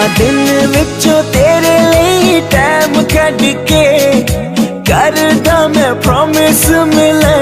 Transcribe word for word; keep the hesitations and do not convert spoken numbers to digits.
दिन विचों तेरे लिए टाइम कढ़ के करदा मैं प्रॉमिस मिलन